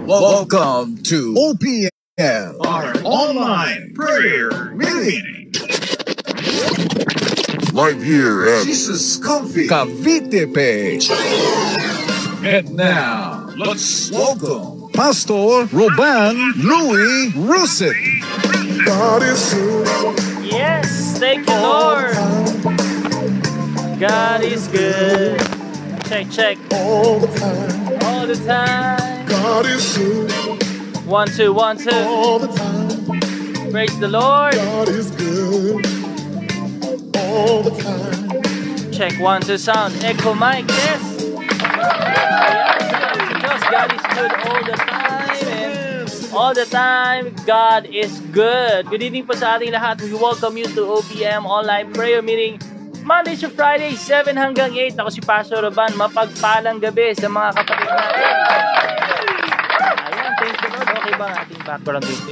Welcome to OPM, our online prayer meeting. Live here at Jesus Coffee Cavite page. And now, let's welcome Pastor Roban Louis Russet. God is good. Yes, thank you, Lord. God is good. Check, check. All the time. All the time. God is good. 1, 2, 1, 2. All the time. Praise the Lord. God is good. All the time. Check 1, 2 sound. Echo mic, yes. Yes, because God is good all the time. And all the time, God is good. Good evening po sa ating lahat. We welcome you to OPM Online Prayer Meeting. Monday to Friday, 7 hanggang 8. Ako si Pastor Roban. Mapagpalang gabi sa mga kapatid natin. Ayan, thank you Lord. Okay ba ang ating background music?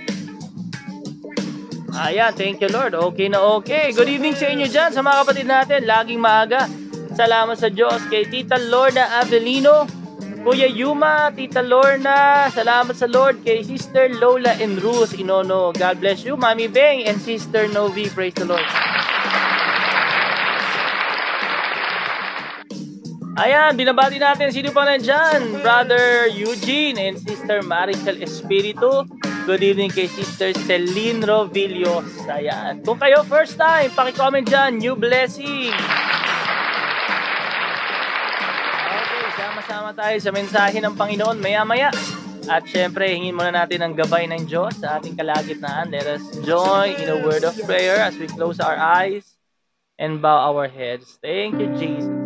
Ayan, thank you Lord. Okay na okay. Good evening sa inyo dyan, sa mga kapatid natin. Laging maaga. Salamat sa Diyos. Kay Tita Lorna Avelino, Kuya Yuma, Tita Lorna. Salamat sa Lord. Kay Sister Lola and Ruth Inono. God bless you. Mami Beng and Sister Novi. Praise the Lord. Ayan, binabati natin. Sino pa nandyan? Brother Eugene and Sister Maricel Espiritu. Good evening kay Sister Celine Rovillos. Ayan. Kung kayo first time, pakicomment dyan. New blessing. Okay, sama-sama tayo sa mensahe ng Panginoon maya-maya. At syempre, hingin muna natin ang gabay ng Diyos sa ating kalagitnaan. Let us join in a word of prayer as we close our eyes and bow our heads. Thank you, Jesus.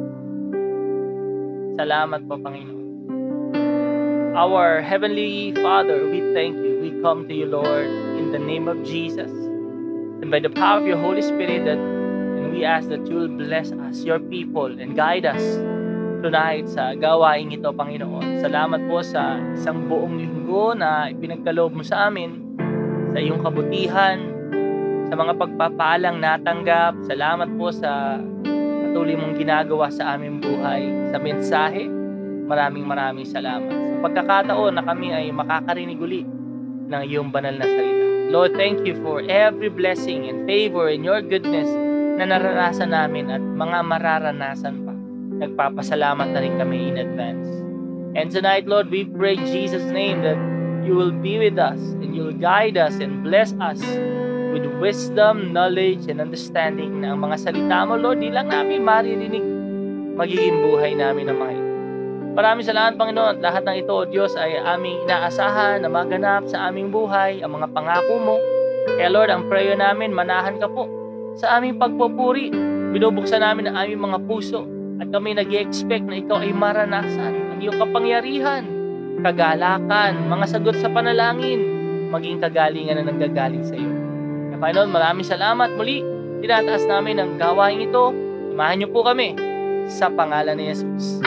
Salamat po, Panginoon. Our Heavenly Father, we thank you. We come to you, Lord, in the name of Jesus. And by the power of your Holy Spirit, and we ask that you will bless us, your people, and guide us tonight sa gawain ito, Panginoon. Salamat po sa isang buong linggo na ipinagkaloob mo sa amin, sa iyong kabutihan, sa mga pagpapalang natanggap. Salamat po sa patuloy mong ginagawa sa aming buhay, sa mensahe. Maraming salamat sa pagkakataon na kami ay makakarinig uli ng iyong banal na salita. Lord, thank you for every blessing and favor and your goodness na naranasan namin at mga mararanasan pa. Nagpapasalamat na rin kami in advance. And tonight, Lord, we pray in Jesus' name that you will be with us and you will guide us and bless us with wisdom, knowledge, and understanding na ang mga salita mo, Lord, di lang namin maririnig, magiging buhay namin ang mga ito. Maraming salamat, Panginoon. Lahat ng ito, O Diyos, ay aming inaasahan na maganap sa aming buhay, ang mga pangako mo. Kaya, Lord, ang prayer namin, manahan ka po sa aming pagpupuri. Binubuksan namin ang aming mga puso at kami nag-i-expect na ikaw ay maranasan ang iyong kapangyarihan, kagalakan, mga sagot sa panalangin, maging kagalingan na nanggagaling sa iyo. Panginoon, maraming salamat muli. Tinataas namin ang gawain ito. Samahan niyo po kami sa pangalan ni Jesus.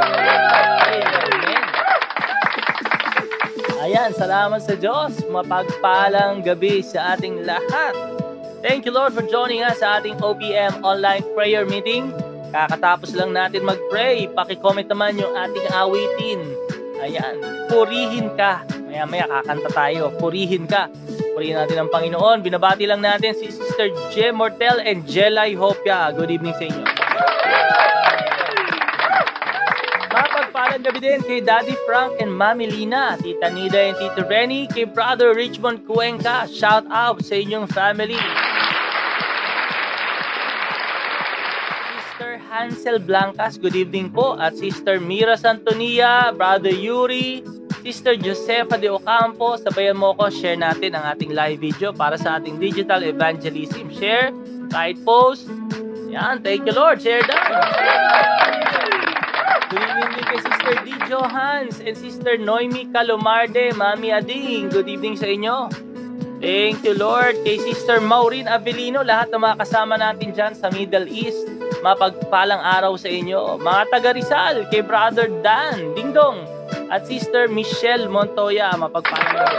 Amen. Ayan, salamat sa Diyos. Mapagpalang gabi sa ating lahat. Thank you, Lord, for joining us sa ating OPM Online Prayer Meeting. Kakatapos lang natin mag-pray. Pakicomment naman yung ating awitin. Ayan, purihin ka. Maya-maya kakanta tayo. Purihin ka. Purihin natin ang Panginoon. Binabati lang natin si Sister J. Mortel and Jelay Hopia. Good evening sa inyo. Mapagpalang gabi din kay Daddy Frank and Mami Lina, Tita Nida and Tito Renny, kay Brother Richmond Cuenca. Shout out sa inyong family. Sister Hansel Blancas, good evening po. At Sister Mira Santonia, Brother Yuri, Sister Josefa de Ocampo, sabayan mo ko, share natin ang ating live video para sa ating digital evangelism. Share, right post. Yan, thank you Lord, share that. Good evening din kay Sister D. Johans and Sister Noemi Calomarde, Mami Ading, good evening sa inyo. Thank you Lord. Kay Sister Maureen Avelino, lahat ng mga kasama natin dyan sa Middle East, mapagpalang araw sa inyo. Mga taga Rizal, kay Brother Dan, Dingdong, at Sister Michelle Montoya, mapagpalang araw.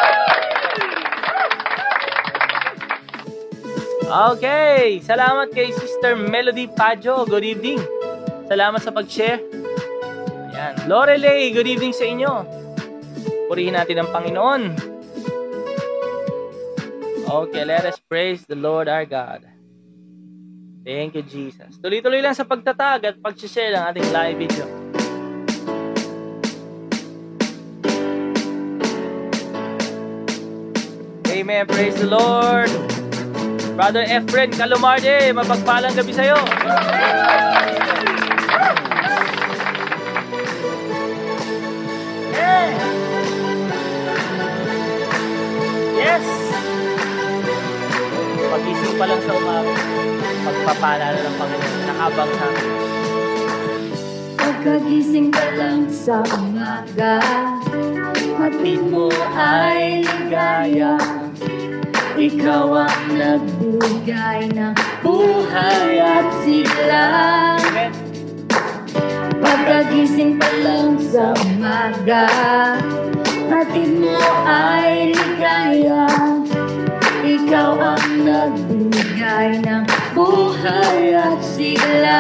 Okay, salamat kay Sister Melody Pajo, good evening. Salamat sa pag-share. Ayan. Lorelei, good evening sa inyo. Purihin natin ang Panginoon. Okay, let us praise the Lord our God. Thank you, Jesus. Tuloy-tuloy lang sa pagtatag at pag-share ng ating live video. Amen. Praise the Lord. Brother Efren Calumarde, mapagpalang gabi sa'yo. Yeah. Yes. Pagising pa lang sa umaga, pagpapalala ng Panginoon, nakabang sa akin. Pagkagising pa lang sa umaga, hatid mo ay ligaya. Ikaw ang nagbigay ng buhay at sigla. Pagkagising pa lang sa umaga, hatid mo ay ligaya. Ikaw ang nagbigay ng buhay at sigla.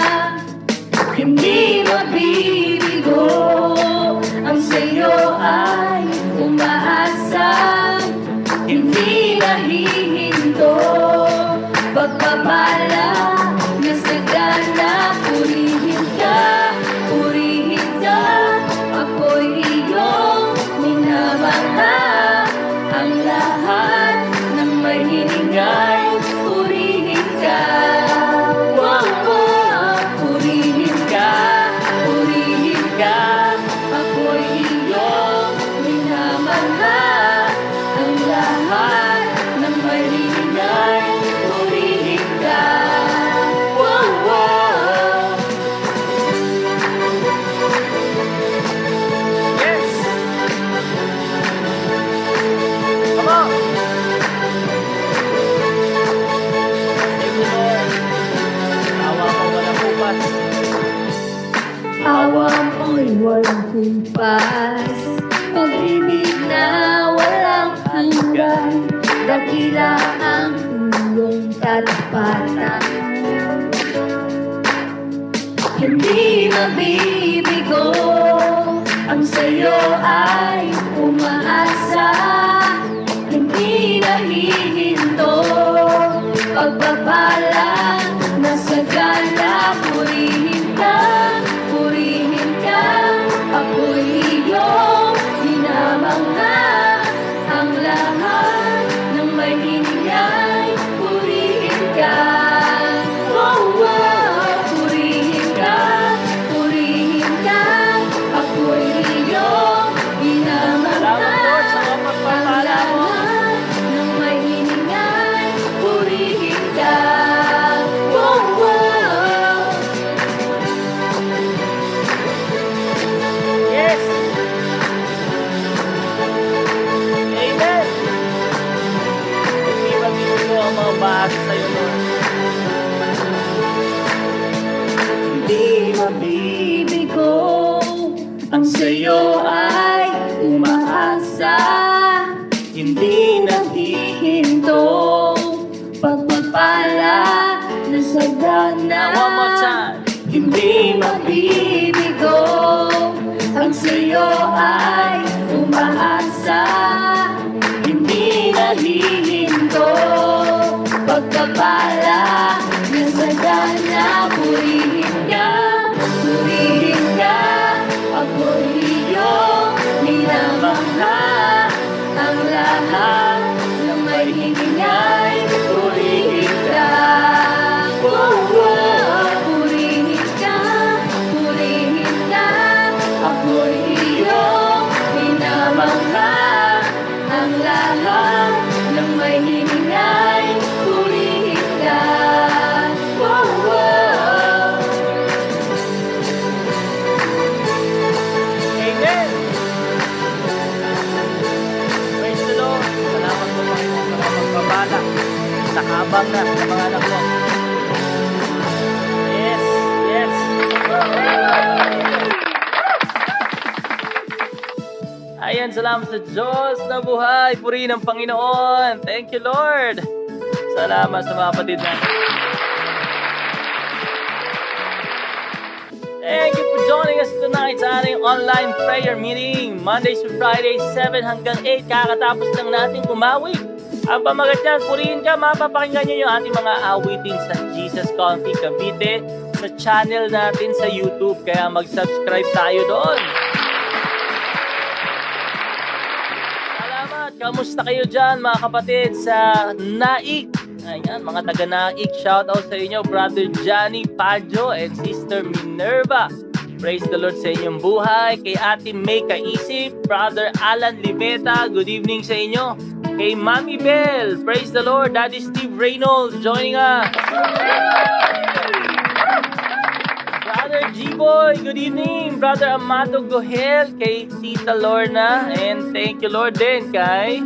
Hindi mabibigo ang sa'yo ay umaasa. Hindi nahihinto pagpapala na sagana. Purihin ka, ako'y iyong minamahal. Ang lahat ng may hiningay, purihin ka. Purihin ka, ako'y iyong minamahal. Ang lahat ng may hiningay, purihin ka. Yes! Come on! Thank you, Lord. Awa mo walang upas. Awa mo'y walang kumpas, pag-ibig na walang hanggan. Dakila ang tulong tatapatan mo. Hindi mabibigo ang sa'yo ay umaasa. Hindi nahihinto pagpapala na sagana. Purihin ka, ako'y iyong minamahal. Ang lahat ng may hiningay, purihin ka. Purihin ka, ako'y iyong minamahal. Salamat, Lord, sa mga pagpapala mo. Ang lahat ng may hiningay, purihin ka. Yes! Amen! Hindi mabibigo ang mga bahasa sa'yo, Lord. Hindi mabibigo ang sa'yo ay umaasa. Hindi nahihinto pagpapala na sagana. One more time. Hindi mabibigo ang sa'yo ay umaasa. Hindi nahihinto pagpapala na sagana. Purihin ka, ako'y iyong minamahal. Ang lahat ng may hiningay, purihin ka. Purihin ka, ako'y iyong minamahal. Ang lahat ng may hiningay, purihin ka. Amen! Praise the Lord. Salamat po, Panginoon, sa mga pagpapala. Nakabang na sa mga anak mo. Yes! Yes! Ayan, salamat sa Diyos na buhay. Purihin ang Panginoon. Thank you, Lord. Salamat sa mga kapatid natin. Thank you for joining joining us tonight sa ating online prayer meeting. Mondays to Fridays, 7 hanggang 8. Kakatapos lang natin kumawi. Ang pamagat yan, purihin ka, mapapakinggan nyo yung ating mga awitin sa Jesus County Cavite sa channel natin sa YouTube. Kaya mag-subscribe tayo doon. Salamat! Kamusta kayo dyan mga kapatid sa Naik? Ayan, mga taga-Naik, shoutout sa inyo, Brother Johnny Padjo and Sister Minerva. Praise the Lord sa inyong buhay. Kay Ate May Kaisip, Brother Alan Limeta, good evening sa inyo. Kay Mami Bell, praise the Lord. Daddy Steve Reynolds joining us. Brother G-Boy, good evening. Brother Amado Gohel, kay Tita Lorna, and thank you Lord din kay...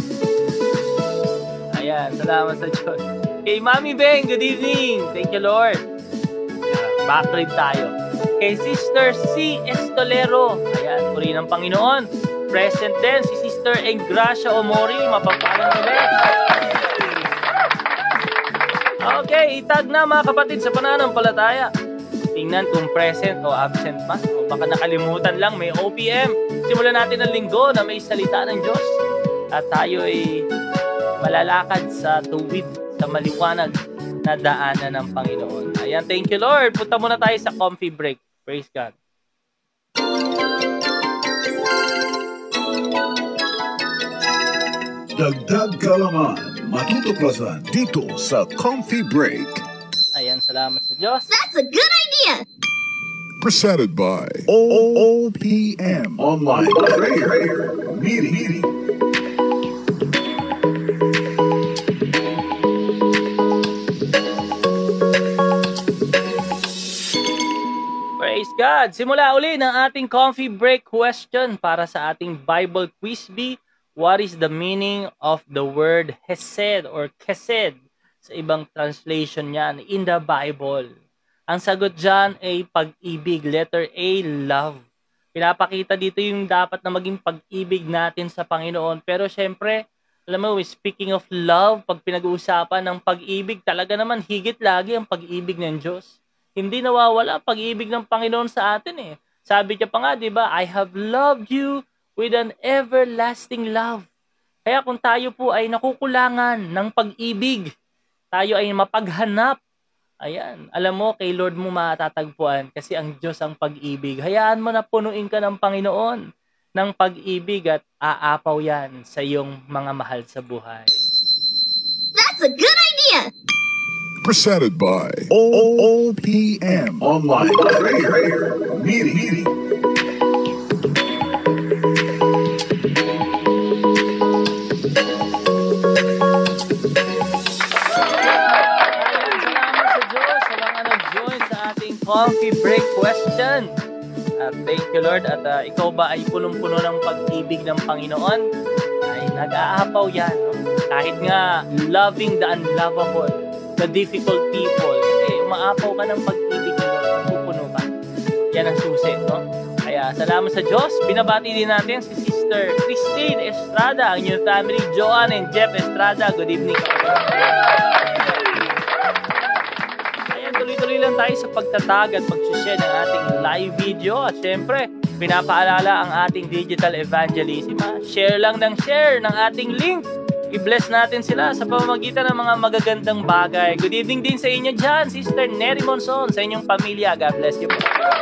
Ayan, salamat sa Diyos. Kay Mami Beng, good evening. Thank you, Lord. Back rin tayo. Kay Sister C. Estolero. Ayan, puri ng Panginoon. Present din si Sister Engracia Omori. Mapagpalang gabi. Okay, itag na mga kapatid sa pananampalataya. Tingnan kung present o absent man. O baka nakalimutan lang, may OPM. Simulan natin ang linggo na may salita ng Diyos. At tayo ay malalakad sa tuwid, sa maliwanag na daanan ng Panginoon. Ayan, thank you Lord. Punta muna tayo sa coffee break. Praise God. Dagdag kalaman, matutuklasan dito sa Coffee Break. Ayan, salamat sa Diyos. That's a good idea! Presented by OPM Online Prayer Meeting. Praise God! Simula uli ng ating coffee break question para sa ating Bible Quiz Bee. What is the meaning of the word hesed or kesed? Sa ibang translation yan, in the Bible. Ang sagot dyan ay pag-ibig. Letter A, love. Pinapakita dito yung dapat na maging pag-ibig natin sa Panginoon. Pero syempre, alam mo, speaking of love, pag pinag-uusapan ng pag-ibig, talaga naman higit lagi ang pag-ibig ng Diyos. Hindi nawawala ang pag-ibig ng Panginoon sa atin eh. Sabi niya pa nga, di ba? I have loved you with an everlasting love. Kaya kung tayo po ay nakukulangan ng pag-ibig, tayo ay mapaghanap. Ayan, alam mo, kay Lord mo matatagpuan kasi ang Diyos ang pag-ibig. Hayaan mo na punuin ka ng Panginoon ng pag-ibig at aapaw yan sa iyong mga mahal sa buhay. That's a good idea! Presented by OPM Online Prayer Meeting. Salamat sa Diyos sa mga nag-join sa ating coffee break question. Thank you Lord at ikaw ba ay punong-puno ng pag-ibig ng Panginoon? Ay nag-aapaw yan. No? Kahit nga loving the unlovable, the difficult people. Kasi umaapaw ka ng pag-ibig ng Diyos, pupuno ka. Yan ang susi, no? Kaya salamat sa Diyos. Binabati din natin si Sister Christine Estrada, ang new family, Joanne and Jeff Estrada. Good evening. Ayan, tuloy-tuloy lang tayo sa pagtatag at pag-share ng ating live video. At syempre, pinapaalala ang ating digital evangelism. Share lang ng share ng ating link. I-bless natin sila sa pamamagitan ng mga magagandang bagay. Good evening din sa inyo dyan, Sister Neri Monson, sa inyong pamilya. God bless you po.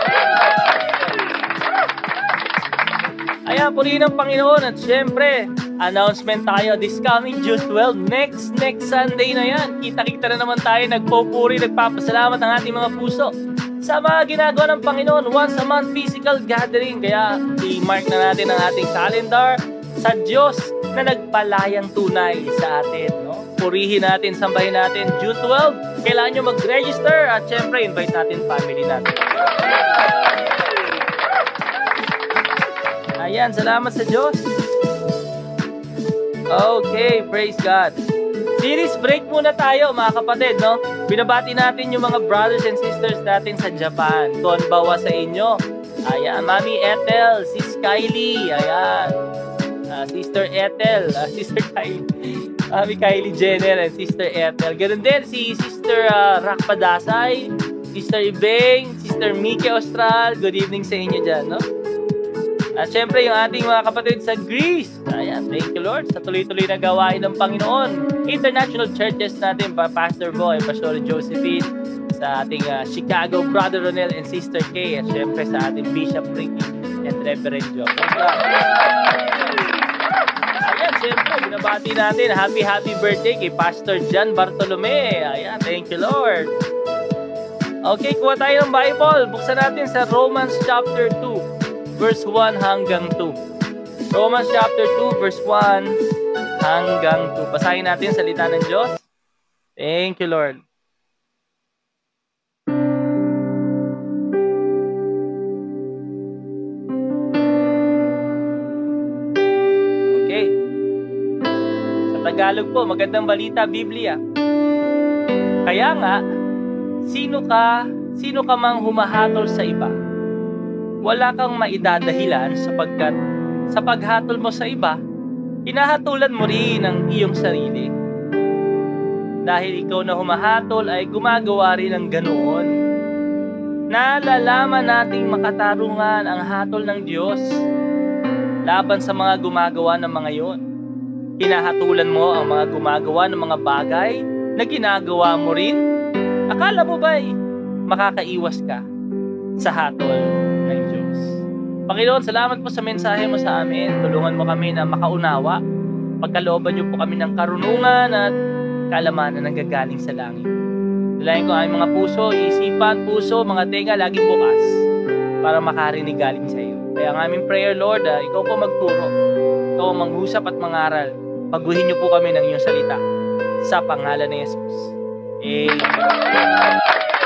Ayan, purihin ng Panginoon. At syempre, announcement tayo this coming June 12. Next Sunday na yan. Kita-kita na naman tayo. Nagpupuri, nagpapasalamat ang ating mga puso sa mga ginagawa ng Panginoon. Once a month physical gathering. Kaya i-mark na natin ang ating calendar sa Diyos na nagpalayang tunay sa atin, no? Purihin natin, sambahin natin. June 12, kailangan nyo mag-register at syempre, invite natin family natin. Ayan, salamat sa Diyos. Okay, praise God. Series break muna tayo, mga kapatid, no? Binabati natin yung mga brothers and sisters natin sa Japan. Konbawa sa inyo. Ayan, Mami Ethel, Sis Kylie, ayan. Sister Ethel, Sister Kylie, Mami Kylie Jenner, and Sister Ethel. Ganun din si Sister Rakpadasay, Sister Ibeng, Sister Miki Austral, good evening sa inyo dyan, no? At syempre, yung ating mga kapatid sa Greece. Ayan, thank you Lord sa tuloy-tuloy na gawain ng Panginoon. International churches natin, Pastor Boy, Pastor Josephine, sa ating Chicago Brother Ronel and Sister Kay, at syempre sa ating Bishop Ricky and Reverend Joe. Ayan, syempre, binabati natin, happy birthday kay Pastor John Bartolome. Ayan, thank you Lord. Okay, kuha tayo ng Bible. Buksan natin sa Romans chapter 2. Verse 1 hanggang 2. Romans chapter 2, verse 1 hanggang 2. Basahin natin salita ng Diyos. Thank you, Lord. Okay. Sa Tagalog po, magandang balita, Biblia. Kaya nga, sino ka mang humahatol sa iba, wala kang maidadahilan sapagkat sa paghatol mo sa iba, hinahatulan mo rin ang iyong sarili. Dahil ikaw na humahatol ay gumagawa rin ng ganoon. Nalalaman nating makatarungan ang hatol ng Diyos laban sa mga gumagawa ng mga yon. Hinahatulan mo ang mga gumagawa ng mga bagay na ginagawa mo rin. Akala mo ba'y makakaiwas ka sa hatol ng Diyos? Panginoon, salamat po sa mensahe mo sa amin. Tulungan mo kami na makaunawa. Pagkalooban niyo po kami ng karunungan at kalamanan na nanggagaling sa langit. Dalayan ko ang aming mga puso, isipan, puso, mga tenga, laging bukas para makarinig galing sa iyo. Kaya ang aming prayer, Lord, ikaw po magturo. Ikaw ang manghusap at mangaral. Paguhin niyo po kami ng iyong salita. Sa pangalan ni Jesus. Amen.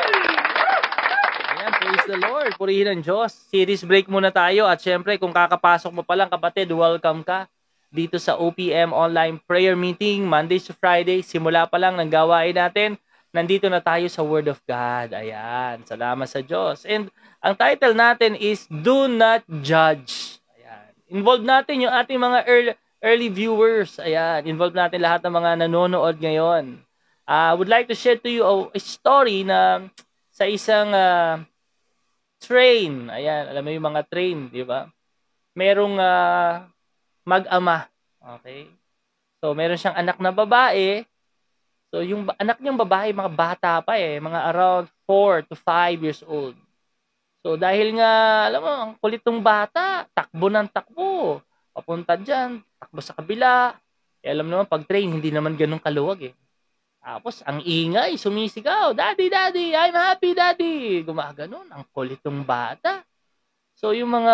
Praise the Lord. Purihin ang Diyos. Series break muna tayo. At syempre, kung kakapasok mo pa lang, kapatid, welcome ka dito sa OPM Online Prayer Meeting, Mondays to Friday. Simula pa lang ng gawain natin. Nandito na tayo sa Word of God. Ayan. Salamat sa Diyos. And ang title natin is Do Not Judge. Ayan. Involve natin yung ating mga early viewers. Ayan. Involve natin lahat ng mga nanonood ngayon. I would like to share to you a story na sa isang train. Ayan, alam mo yung mga train, di ba? Merong mag-ama. Okay? So, meron siyang anak na babae. So, yung anak niyang babae, mga bata pa mga around 4 to 5 years old. So, dahil nga, alam mo, ang kulit ng bata, takbo ng takbo. Papunta dyan, takbo sa kabila. Alam naman, pag train, hindi naman ganun kaluwag Tapos, ang ingay, sumisigaw, Daddy, Daddy, I'm happy, Daddy. Gumaganon, ang kulit ng bata. So, yung mga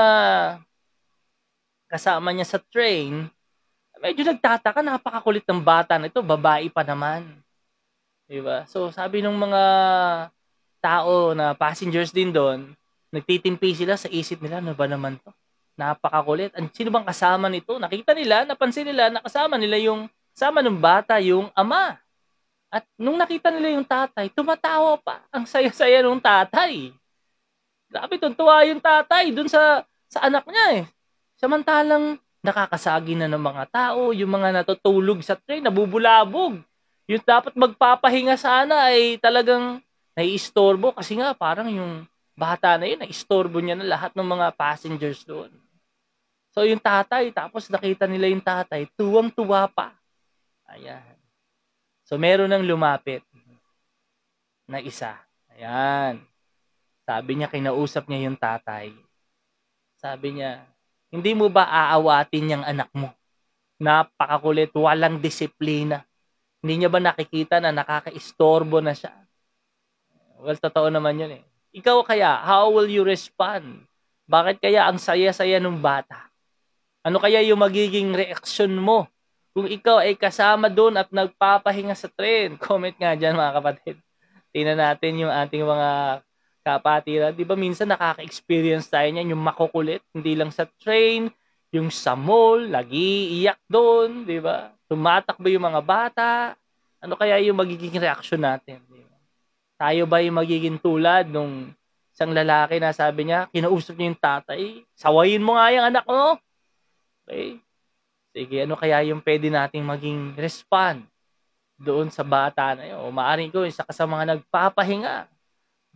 kasama niya sa train, medyo nagtataka, napakakulit ng bata na ito, babae pa naman. Diba? So, sabi ng mga tao na passengers din doon, nagtitimpi sila sa isip nila, ano ba naman to? Napakakulit. Sino bang kasama nito? Nakita nila, napansin nila, nakasama nila yung, kasama ng bata, yung ama. At nung nakita nila yung tatay, tumatawa pa. Ang saya-saya ng tatay. Grabe, tuntua yung tatay dun sa anak niya Samantalang nakakasagi na ng mga tao, yung mga natutulog sa train, nabubulabog. Yung dapat magpapahinga sana ay talagang naiistorbo kasi nga parang yung bata na yun, naistorbo niya na lahat ng mga passengers doon. So yung tatay, tapos nakita nila yung tatay, tuwang-tuwa pa. Ayan. So, meron nang lumapit na isa. Ayan. Sabi niya, kinausap niya yung tatay. Sabi niya, hindi mo ba aawatin yung anak mo? Napakakulit, walang disiplina. Hindi niya ba nakikita na nakakaistorbo na siya? Well, totoo naman yun Ikaw kaya, how will you respond? Bakit kaya ang saya-saya ng bata? Ano kaya yung magiging reaksyon mo? Kung ikaw ay kasama doon at nagpapahinga sa train, comment nga dyan mga kapatid. Tingnan natin yung ating mga kapatiran. Di ba minsan nakaka-experience tayo niyan, yung makukulit, hindi lang sa train, yung sa mall, nag-iiyak doon, di ba? Tumatakbo yung mga bata. Ano kaya yung magiging reaksyon natin? Di ba? Tayo ba yung magiging tulad nung isang lalaki na sabi niya, kinausap niya yung tatay, sawayin mo nga yung anak mo. Okay? Sige, ano kaya yung pwede nating maging respond doon sa bata na yun? O maaaring ko, isa ka sa mga nagpapahinga.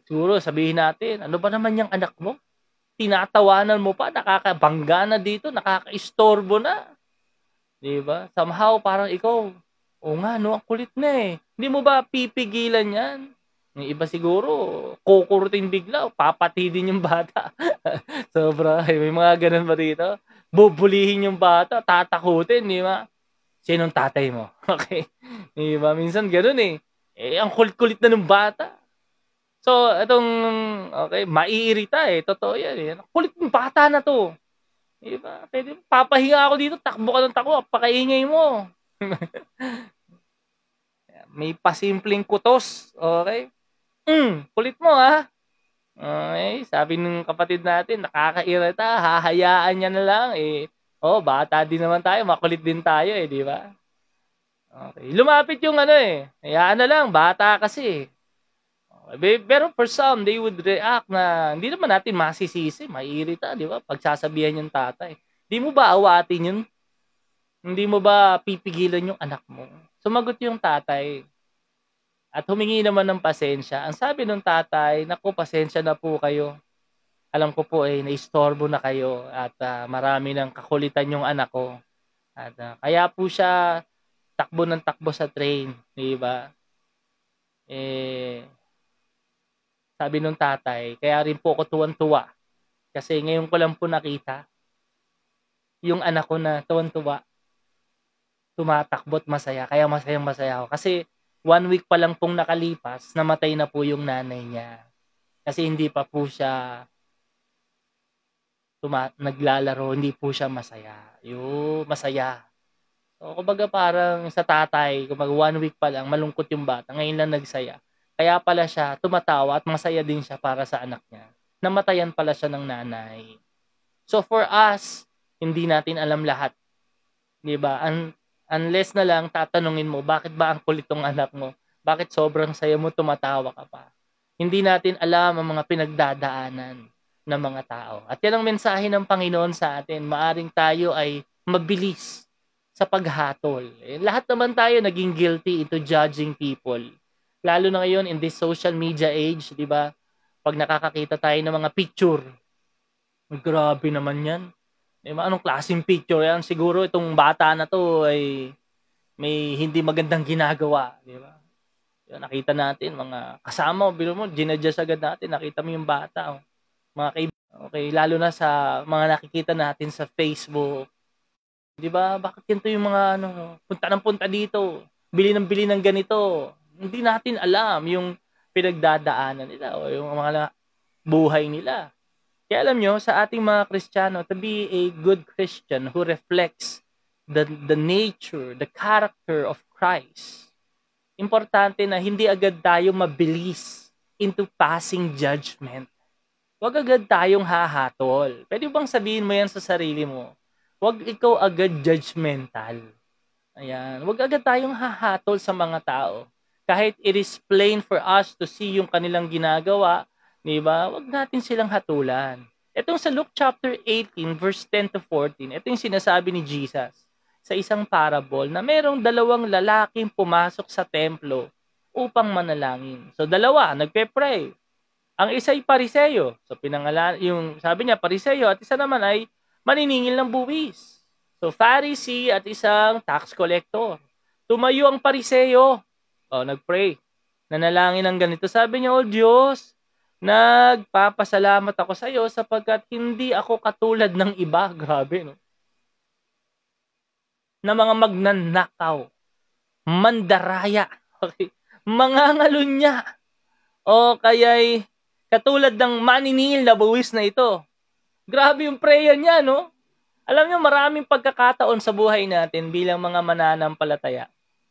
Siguro sabihin natin, ano ba naman yung anak mo? Tinatawanan mo pa, nakakabangga na dito, nakakaistorbo na. Di ba? Somehow, parang ikaw, o nga, no, ang kulit na eh. Hindi mo ba pipigilan yan? Yung iba siguro, kukurutin bigla, papatidin yung bata. Sobra, may mga ganun ba dito? Bubulihin yung bata, tatakutin, di ba? Sinong tatay mo? Okay. Di ba? Minsan ganun eh. Ang kulit-kulit na ng bata. So, okay, maiirita eh. Totoo yan eh. Kulit ng bata na to. Diba? Pwede, papahinga ako dito, takbo ka ng takbo, pakaingay mo. May pasimpleng kutos. Okay? Kulit mo ha. Okay, sabi ng kapatid natin, nakakairita, hahayaan niya na lang eh. Bata din naman tayo, makulit din tayo eh, di ba? Okay. Lumapit yung hayaan na lang, bata kasi. Okay. Pero for some, they would react na hindi naman natin masisisi, maiirita, di ba? Pagsasabihan yung tatay. Di mo ba awatin yun? Hindi mo ba pipigilan yung anak mo? Sumagot yung tatay. At humingi naman ng pasensya. Ang sabi ng tatay, naku, pasensya na po kayo. Alam ko po naistorbo na kayo at marami ng kakulitan yung anak ko. At kaya po siya takbo ng takbo sa train, di ba? Sabi ng tatay, kaya rin po ako tuwan-tuwa. Kasi ngayon ko lang po nakita yung anak ko na tuwan-tuwa, tumatakbo at masaya. Kaya masayang-masaya ako. Kasi 1 week pa lang pong nakalipas, namatay na po yung nanay niya. Kasi hindi pa po siya naglalaro, hindi po siya masaya. Masaya. So, kumbaga parang sa tatay, kumbaga 1 week pa lang, malungkot yung bata. Ngayon lang nagsaya. Kaya pala siya tumatawa at masaya din siya para sa anak niya. Namatayan pala siya ng nanay. So for us, hindi natin alam lahat. 'Di ba? Unless na lang tatanungin mo, bakit ba ang kulit tong anak mo? Bakit sobrang saya mo, tumatawa ka pa? Hindi natin alam ang mga pinagdadaanan ng mga tao. At yan ang mensahe ng Panginoon sa atin. Maaring tayo ay mabilis sa paghatol. Lahat naman tayo naging guilty into judging people. Lalo na ngayon in this social media age, 'di ba? Pag nakakakita tayo ng mga picture, grabe naman 'yan. Diba? Anong klaseng picture yan? Siguro itong bata na to ay may hindi magandang ginagawa, di ba? Nakita natin mga kasama, bilo mo, ginadjust agad natin, nakita mo yung bata, mga kaibigan. Okay, lalo na sa mga nakikita natin sa Facebook. Di ba? Bakit ganito yung mga punta ng punta dito, bili ng ganito. Hindi natin alam yung pinagdadaanan nila o yung mga buhay nila. Kaya alam nyo, sa ating mga Kristiyano, to be a good Christian who reflects the nature, the character of Christ, importante na hindi agad tayo mabilis into passing judgment. Huwag agad tayong hahatol. Pwede bang sabihin mo yan sa sarili mo? Huwag ikaw agad judgmental. Ayan. Huwag agad tayong hahatol sa mga tao. Kahit it is plain for us to see yung kanilang ginagawa, diba? Huwag natin silang hatulan. Itong sa Luke chapter 18, verse 10 to 14, ito yung sinasabi ni Jesus sa isang parable na merong 2 lalaking pumasok sa templo upang manalangin. So, 2, nagpe-pray. Ang isa ay pariseyo. So, yung sabi niya, pariseyo, at isa naman ay maniningil ng buwis. So, Pharisee at isang tax collector. Tumayo ang pariseyo. Nagpray. Nanalangin ng ganito. Sabi niya, Diyos, nagpapasalamat ako sa iyo sapagkat hindi ako katulad ng iba. Grabe, no? Na mga magnanakaw, mandaraya, okay? Mangangalunya, o kaya'y katulad ng maniningil na buwis na ito. Grabe yung prayer niya, no? Alam niyo, maraming pagkakataon sa buhay natin bilang mga mananampalataya.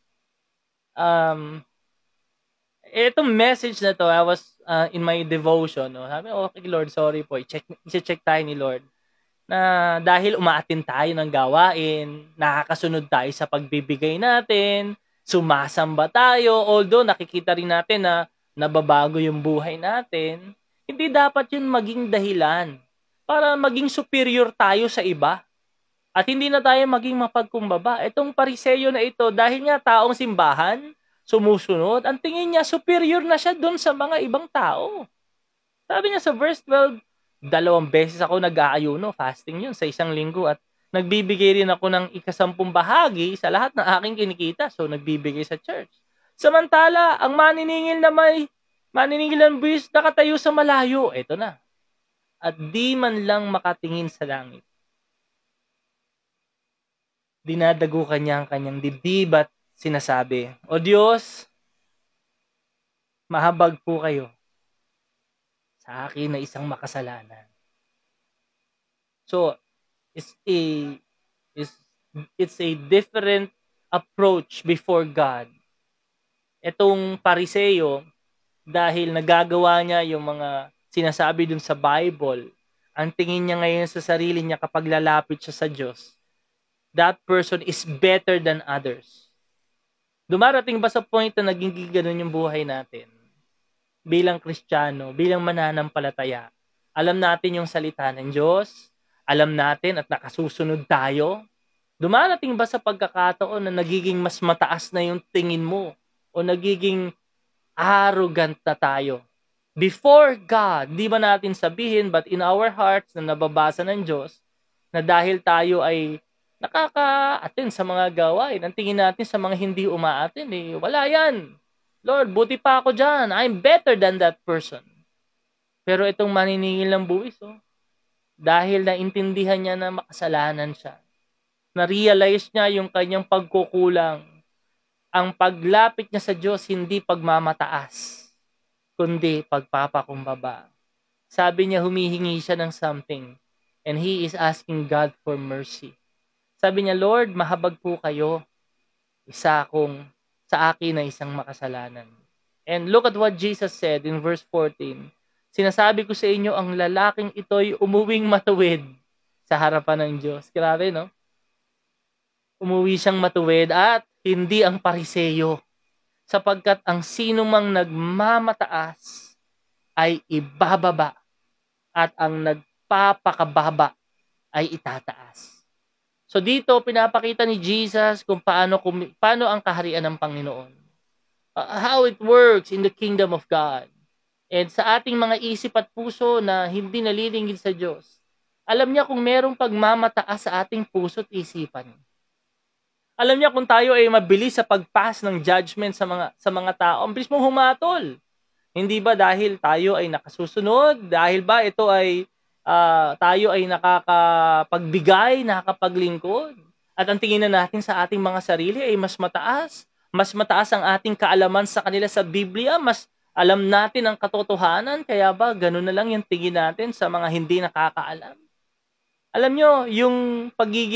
Itong message na to, I was in my devotion, no? Sabi, okay Lord, sorry po, i-check tayo ni Lord na dahil umaatin tayo ng gawain, nakakasunod tayo sa pagbibigay natin, sumasamba tayo, although nakikita rin natin na nababago yung buhay natin, hindi dapat yun maging dahilan para maging superior tayo sa iba. At hindi na tayo maging mapagkumbaba. Itong pariseyo na ito, dahil nga taong simbahan, sumusunod, ang tingin niya superior na siya doon sa mga ibang tao. Sabi niya sa verse 12, 2 beses ako nag-aayuno, fasting yun sa isang linggo at nagbibigay rin ako ng ikasampung bahagi sa lahat ng aking kinikita. So, nagbibigay sa church. Samantala, ang maniningil ng buwis nakatayo sa malayo. Ito na. At di man lang makatingin sa langit. Dinadagukan niya ang kanyang dibdib at sinasabi, O Diyos, mahabag po kayo sa akin na isang makasalanan. So, it's a is it's a different approach before God. Etong Pariseo, dahil nagagawa niya yung mga sinasabi dun sa Bible, ang tingin niya ngayon sa sarili niya kapag lalapit siya sa Diyos, that person is better than others. Dumarating ba sa point na naging ganun yung buhay natin? Bilang Kristiyano, bilang mananampalataya, alam natin yung salita ng Diyos, alam natin at nakasusunod tayo. Dumarating ba sa pagkakataon na nagiging mas mataas na yung tingin mo o nagiging arrogant na tayo? Before God, di ba natin sabihin but in our hearts na nababasa ng Diyos na dahil tayo ay nakaka-attend sa mga gawain, ang tingin natin sa mga hindi uma-attend, wala yan. Lord, buti pa ako dyan. I'm better than that person. Pero itong maniningil ng buwis, dahil naintindihan niya na makasalanan siya, na-realize niya yung kanyang pagkukulang, ang paglapit niya sa Diyos hindi pagmamataas, kundi pagpapakumbaba. Sabi niya humihingi siya ng something and he is asking God for mercy. Sabi niya, Lord, mahabag po kayo sa akin na isang makasalanan. And look at what Jesus said in verse 14. Sinasabi ko sa inyo, ang lalaking ito'y umuwing matuwid sa harapan ng Diyos. Grabe, no? Umuwi siyang matuwid at hindi ang Pariseyo, sapagkat ang sinumang nagmamataas ay ibababa at ang nagpapakababa ay itataas. So dito pinapakita ni Jesus kung paano ang kaharian ng Panginoon. How it works in the kingdom of God. And sa ating mga isip at puso na hindi nalilingid sa Diyos, alam niya kung merong pagmamataas sa ating puso at isipan. Alam niya kung tayo ay mabilis sa pag-pass ng judgment sa mga tao, ang bilis mong humatol. Hindi ba dahil tayo ay nakasusunod? Dahil ba ito ay tayo ay nakakapagbigay, nakakapaglingkod? At ang tingin na natin sa ating mga sarili ay mas mataas. Mas mataas ang ating kaalaman sa kanila sa Biblia. Mas alam natin ang katotohanan. Kaya ba ganun na lang yung tingin natin sa mga hindi nakakaalam? Alam nyo, yung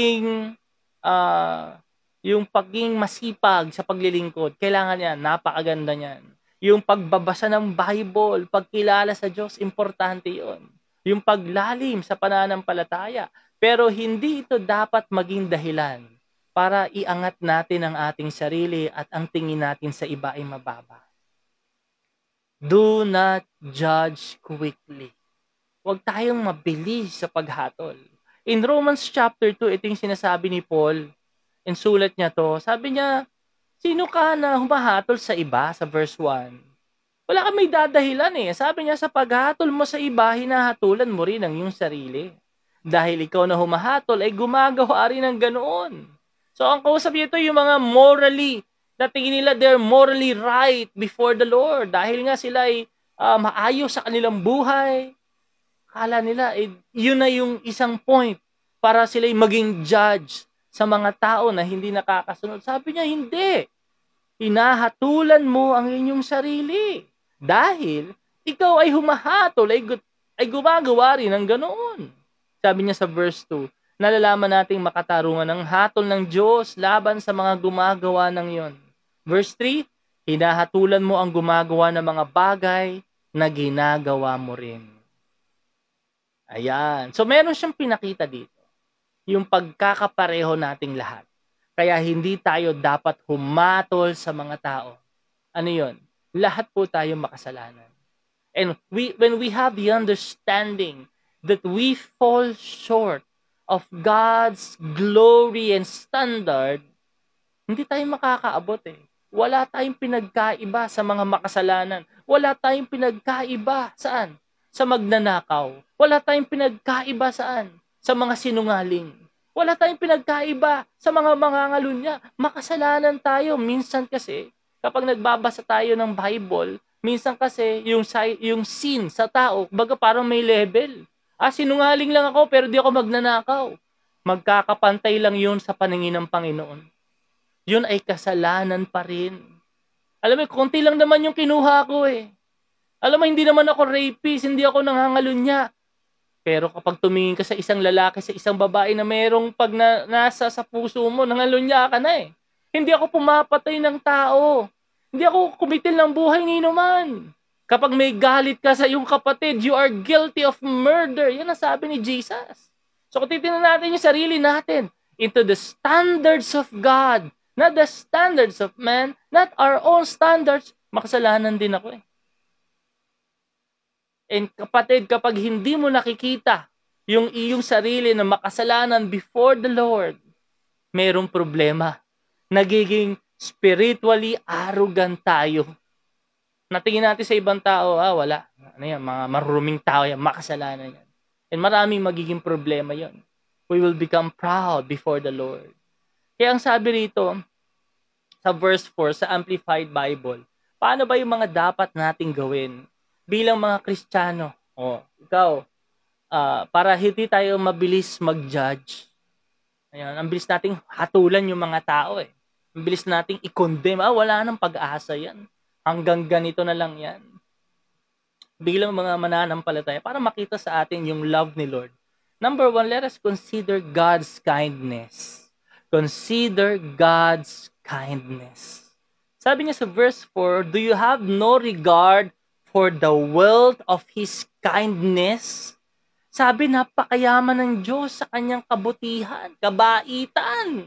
pagiging masipag sa paglilingkod, kailangan yan, napakaganda niyan. Yung pagbabasa ng Bible, pagkilala sa Diyos, importante yon. Yung paglalim sa pananampalataya. Pero hindi ito dapat maging dahilan para iangat natin ang ating sarili at ang tingin natin sa iba ay mababa. Do not judge quickly. Huwag tayong mabilis sa paghatol. In Romans chapter 2, ito yung sinasabi ni Paul. In sulat niya to, sabi niya, sino ka na humahatol sa iba sa verse 1? Wala kang may dadahilan Sabi niya, sa paghatol mo sa iba, hinahatulan mo rin ang iyong sarili. Dahil ikaw na humahatol ay gumagawa rin ng ganoon. So ang kausap nito yung mga morally, na tingin nila they're morally right before the Lord. Dahil nga sila ay maayos sa kanilang buhay. Kala nila, yun na yung isang point para sila maging judge sa mga tao na hindi nakakasunod. Sabi niya, hindi. Hinahatulan mo ang inyong sarili. Dahil ikaw ay humahatol, ay gumagawa rin ng ganoon. Sabi niya sa verse 2, nalalaman nating makatarungan ng hatol ng Diyos laban sa mga gumagawa ng yon. Verse 3, hinahatulan mo ang gumagawa ng mga bagay na ginagawa mo rin. Ayan. So meron siyang pinakita dito. Yung pagkakapareho nating lahat. Kaya hindi tayo dapat humatol sa mga tao. Ano yon? Lahat po tayo makasalanan. And when we have the understanding that we fall short of God's glory and standard, hindi tayo makakaabot Wala tayong pinagkaiba sa mga makasalanan. Wala tayong pinagkaiba saan? sa magnanakaw. Wala tayong pinagkaiba saan? Sa mga sinungaling. Wala tayong pinagkaiba sa mga mangangalunya. Makasalanan tayo. Minsan kasi, kapag nagbabasa tayo ng Bible, minsan kasi yung sin sa tao, baga parang may level. Sinungaling lang ako pero di ako magnanakaw. Magkakapantay lang yun sa paningin ng Panginoon. Yun ay kasalanan pa rin. Alam mo, konti lang naman yung kinuha ko eh. Alam mo, hindi naman ako rapist, hindi ako nangangalunya. Pero kapag tumingin ka sa isang lalaki, sa isang babae na merong pag nasa sa puso mo, nangalunya ka na eh. Hindi ako pumapatay ng tao. Hindi ako kumitil ng buhay ni inuman. Kapag may galit ka sa iyong kapatid, you are guilty of murder. Yan ang sabi ni Jesus. So kung titignan natin yung sarili natin into the standards of God, not the standards of man, not our own standards, makasalanan din ako eh. And kapatid, kapag hindi mo nakikita yung iyong sarili na makasalanan before the Lord, mayroong problema. Nagiging spiritually arrogant tayo. Natingin natin sa ibang tao, wala. Ano yan, mga maruming tao yan, makasalanan yan. And maraming magiging problema yon. We will become proud before the Lord. Kaya ang sabi rito, sa verse 4, sa Amplified Bible, paano ba yung mga dapat nating gawin bilang mga Kristiyano? Ikaw, para hindi tayo mabilis mag-judge. Ayan, ang bilis nating hatulan yung mga tao eh. Ang bilis nating i-condemn. Wala nang pag-asa yan. Hanggang ganito na lang yan. Bilang mga mananampalataya, para makita sa atin yung love ni Lord. Number 1, let us consider God's kindness. Consider God's kindness. Sabi niya sa verse 4, do you have no regard for the wealth of His kindness? Sabi, napakayaman ng Diyos sa kanyang kabutihan, kabaitan.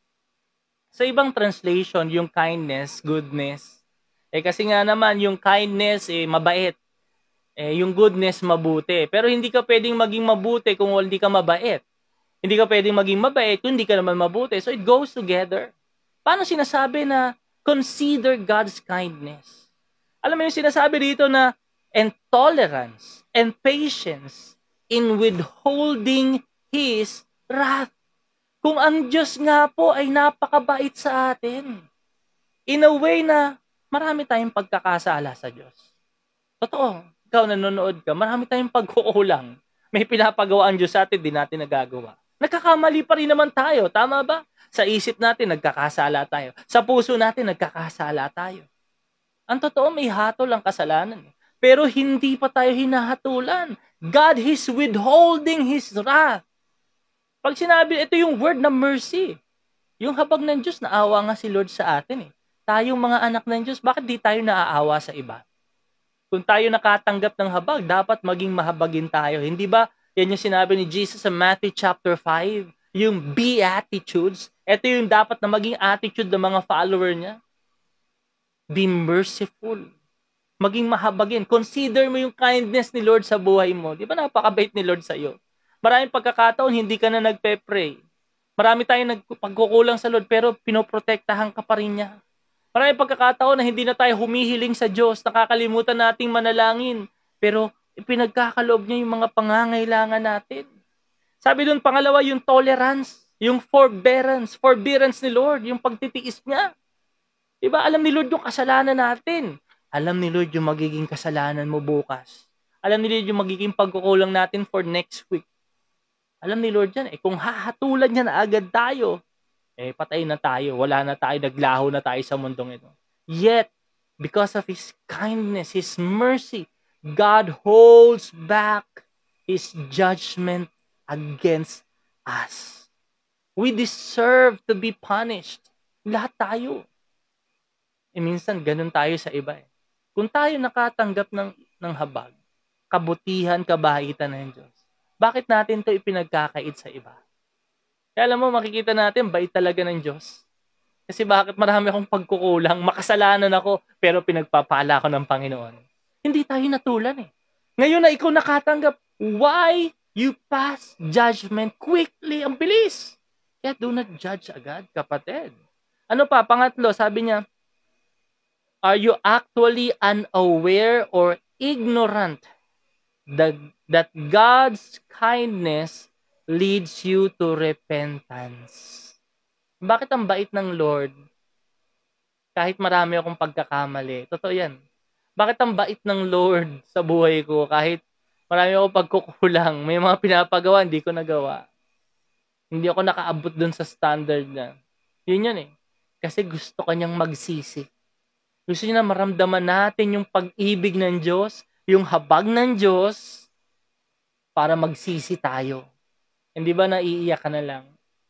Sa ibang translation, yung kindness, goodness. Kasi nga naman, yung kindness, mabait. Yung goodness, mabuti. Pero hindi ka pwedeng maging mabuti kung hindi ka mabait. Hindi ka pwedeng maging mabait kung hindi ka naman mabuti. So it goes together. Paano sinasabi na consider God's kindness? Alam mo yung sinasabi dito na and tolerance and patience in withholding His wrath. Kung ang Diyos nga po ay napakabait sa atin, in a way na marami tayong pagkakasala sa Diyos. Totoo, ikaw nanonood ka, marami tayong pagkukulang. May pinapagawa ang Diyos sa atin, di natin nagagawa. Nagkakamali pa rin naman tayo, tama ba? Sa isip natin, nagkakasala tayo. Sa puso natin, nagkakasala tayo. Ang totoo, may hatol ang kasalanan. Pero hindi pa tayo hinahatulan. God is withholding His wrath. Pag sinabi, ito yung word na mercy. Yung habag ng Diyos, naawa nga si Lord sa atin. Tayong mga anak ng Diyos, bakit di tayo naaawa sa iba? Kung tayo nakatanggap ng habag, dapat maging mahabagin tayo. Hindi ba, yan yung sinabi ni Jesus sa Matthew chapter 5, yung Beatitudes. Ito yung dapat na maging attitude ng mga follower niya. Be merciful. Maging mahabagin. Consider mo yung kindness ni Lord sa buhay mo. Di ba napakabait ni Lord sa iyo? Maraming pagkakataon, hindi ka na nagpe-pray. Marami tayong nagpagkukulang sa Lord, pero pinoprotektahan ka pa rin niya. Maraming pagkakataon na hindi na tayo humihiling sa Diyos, nakakalimutan nating manalangin, pero pinagkakaloob niya yung mga pangangailangan natin. Sabi doon, pangalawa, yung tolerance, yung forbearance ni Lord, yung pagtitiis niya. Diba, alam ni Lord yung kasalanan natin. Alam ni Lord yung magiging kasalanan mo bukas. Alam ni Lord yung magiging pagkukulang natin for next week. Alam ni Lord yan. Kung hahatulan niya na agad tayo, patay na tayo. Wala na tayo. Naglaho na tayo sa mundong ito. Yet, because of His kindness, His mercy, God holds back His judgment against us. We deserve to be punished. Lahat tayo. Minsan, ganun tayo sa iba. Kung tayo nakatanggap ng habag, kabutihan, kabaitan ng Diyos, bakit natin ito ipinagkakait sa iba? Kaya alam mo, makikita natin, bait talaga ng Diyos. Kasi bakit marami akong pagkukulang, makasalanan ako, pero pinagpapala ko ng Panginoon. Hindi tayo natulan Ngayon na ikaw nakatanggap, why you pass judgment quickly? Ang bilis. Kaya do not judge agad, kapatid. Ano pa? Pangatlo, sabi niya, are you actually unaware or ignorant that God's kindness leads you to repentance. Bakit ang bait ng Lord kahit marami akong pagkakamali? Totoo yan. Bakit ang bait ng Lord sa buhay ko kahit marami akong pagkukulang, may mga pinapagawa, hindi ko nagawa. Hindi ako nakaabot dun sa standard na. Yun eh. Kasi gusto kanyang magsisi. Gusto niya na maramdaman natin yung pag-ibig ng Diyos, yung habag ng Diyos, para magsisi tayo. Hindi ba naiiyak ka na lang?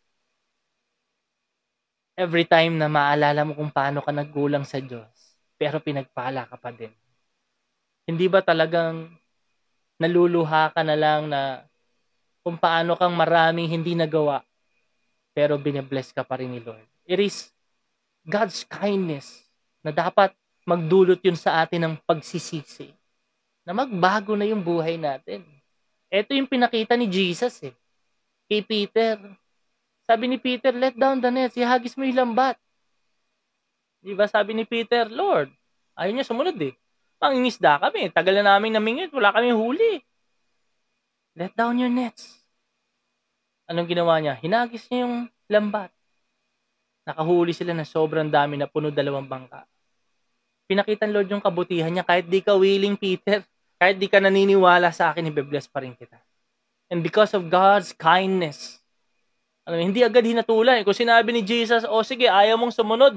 Every time na maalala mo kung paano ka nagkulang sa Diyos, pero pinagpala ka pa din. Hindi ba talagang naluluha ka na lang na kung paano kang maraming hindi nagawa, pero binibless ka pa rin ni Lord? It is God's kindness na dapat magdulot yun sa atin ng pagsisisi. Na magbago na yung buhay natin. Ito yung pinakita ni Jesus kay Peter. Sabi ni Peter, let down the nets, ihagis mo yung lambat. Diba sabi ni Peter, Lord, ayaw niya sumunod Mangingisda kami, tagal na namin namingit, wala kami huli. Let down your nets. Anong ginawa niya? Hinagis niya yung lambat. Nakahuli sila na sobrang dami na puno 2 bangka. Pinakita ng Lord yung kabutihan niya, kahit di ka willing, Peter, kahit di ka naniniwala sa akin, i-bless pa rin kita. And because of God's kindness, hindi agad hinatulan. Kung sinabi ni Jesus, sige, ayaw mong sumunod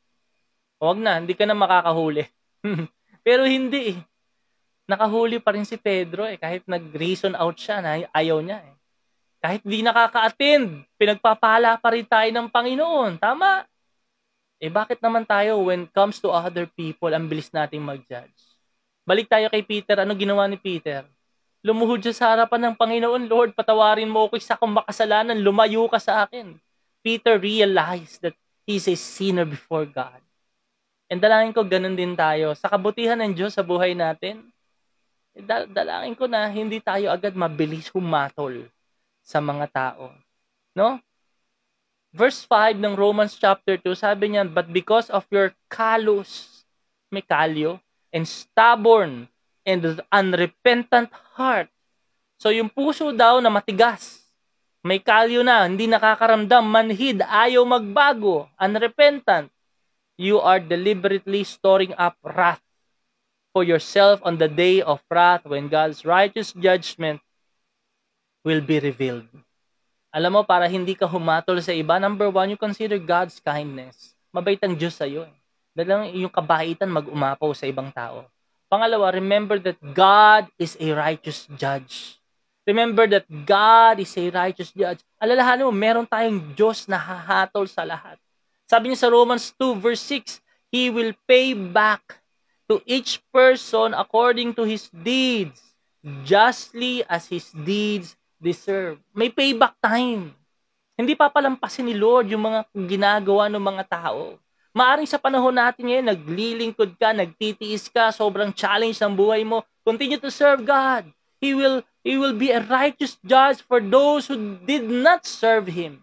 huwag na, hindi ka na makakahuli. Pero hindi Nakahuli pa rin si Pedro kahit nag-reason out siya na ayaw niya Kahit di nakaka-attend, pinagpapala pa rin tayo ng Panginoon. Tama? Bakit naman tayo, when it comes to other people, ang bilis nating mag-judge? Balik tayo kay Peter. Ano ginawa ni Peter? Lumuhod siya sa harapan ng Panginoon. Lord, patawarin mo ako sa akong makasalanan. Lumayo ka sa akin. Peter realized that he's a sinner before God. And dalangin ko, ganun din tayo. Sa kabutihan ng Diyos sa buhay natin, dalangin ko na hindi tayo agad mabilis humatol sa mga tao. No? Verse 5 ng Romans chapter 2, sabi niya, but because of your callous, may kalyo, and stubborn, and unrepentant heart. So yung puso daw na matigas, may kalyo na, hindi nakakaramdam, manhid, ayaw magbago, unrepentant, you are deliberately storing up wrath for yourself on the day of wrath when God's righteous judgment will be revealed. Alam mo, para hindi ka humatol sa iba, number 1, you consider God's kindness. Mabait ang Diyos sa'yo. Dahil yung kabaitan mag-umapaw sa ibang tao. Pangalawa, remember that God is a righteous judge. Remember that God is a righteous judge. Alalahanin mo, meron tayong Diyos na hahatol sa lahat. Sabi niya sa Romans 2 verse 6, He will pay back to each person according to his deeds, justly as his deeds deserve. May payback time. Hindi papalampasin ni Lord yung mga ginagawa ng mga tao. Maaring sa panahon natin ngayon, naglilingkod ka, nagtitiis ka, sobrang challenge ng buhay mo, continue to serve God. He will be a righteous judge for those who did not serve Him.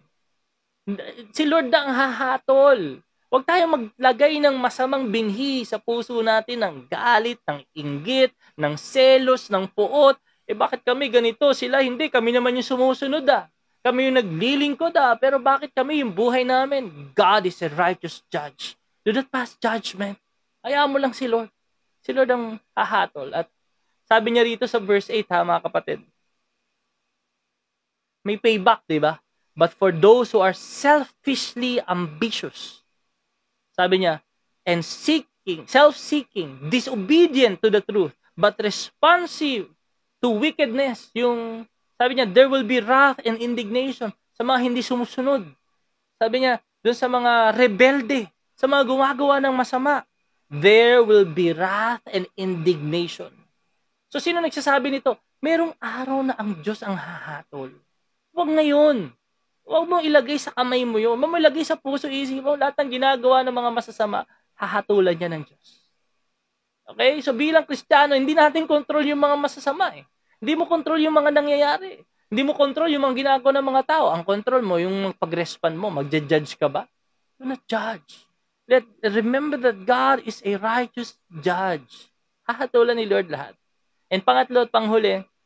Si Lord na ang hahatol. Huwag tayong maglagay ng masamang binhi sa puso natin ng galit, ng inggit, ng selos, ng puot. Bakit kami ganito? Sila hindi. Kami naman yung sumusunod Kami yung naglilingkod Pero bakit kami yung buhay namin? God is a righteous judge. Do not pass judgment. Hayaan mo lang si Lord. Si Lord ang hahatol. At sabi niya rito sa verse 8 mga kapatid. May payback, di ba? But for those who are selfishly ambitious, sabi niya, and self-seeking, disobedient to the truth, but responsive to wickedness. Yung, sabi niya, there will be wrath and indignation sa mga hindi sumusunod. Sabi niya, dun sa mga rebelde, sa mga gumagawa ng masama, there will be wrath and indignation. So, sino nagsasabi nito? Merong araw na ang Diyos ang hahatol. Huwag ngayon. Huwag mo ilagay sa kamay mo yun. Huwag mo ilagay sa puso, isip mo, lahat ng ginagawa ng mga masasama, hahatulan niya ng Diyos. Okay? So bilang Kristiyano, hindi natin control yung mga masasama Hindi mo control yung mga nangyayari. Hindi mo control yung mga ginagawa ng mga tao. Ang control mo, yung pag-respond mo, mag-judge ka ba? Do not judge. Remember that God is a righteous judge. Hahatulan ni Lord lahat. And pangatlo at panghuli,